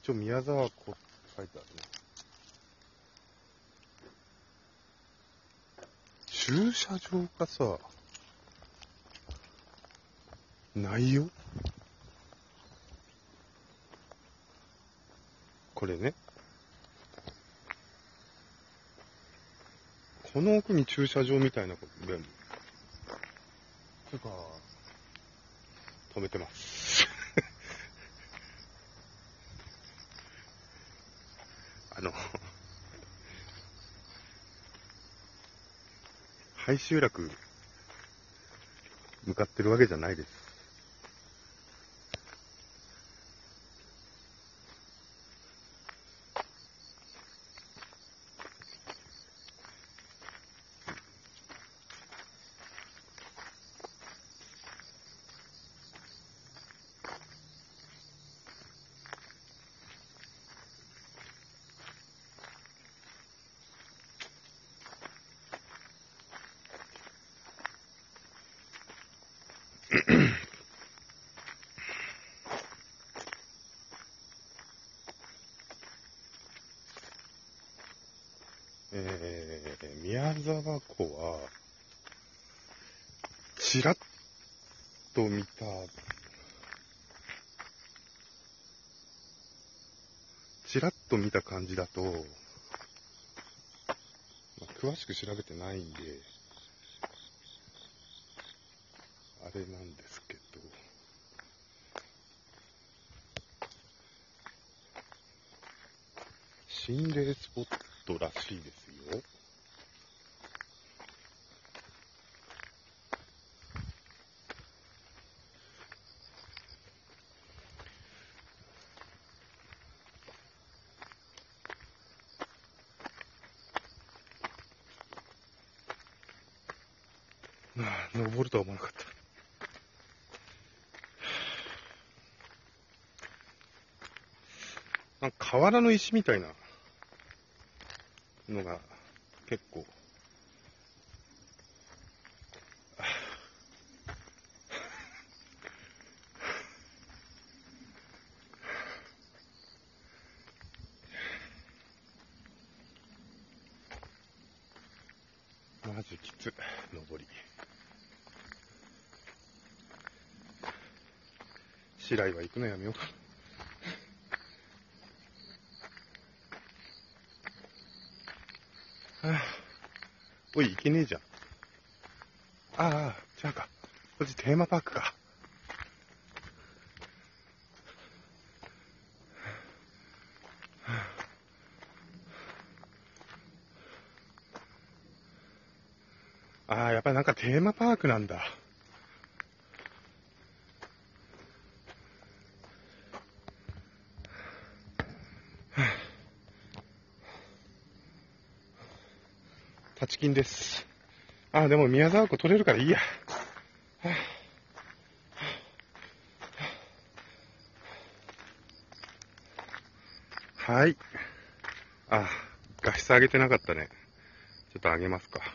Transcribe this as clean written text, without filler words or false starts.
一応宮沢湖って書いてあるね。駐車場がさ、ないよ。これね。この奥に駐車場みたいなことで、とか、止めてます。廃集落、向かってるわけじゃないです。宮沢湖は、ちらっと見た感じだと、詳しく調べてないんで、あれなんですけど、心霊スポットらしいですよ。登るとは思わなかった。なんか河原の石みたいなのが結構、マジきつ、登り。白井は行くのやめようかな。おい、行けねえじゃん。違うか。こっちテーマパークか。やっぱりなんかテーマパークなんだ。立ち金です。でも宮沢湖取れるからいいや。はい。画質上げてなかったね。ちょっと上げますか。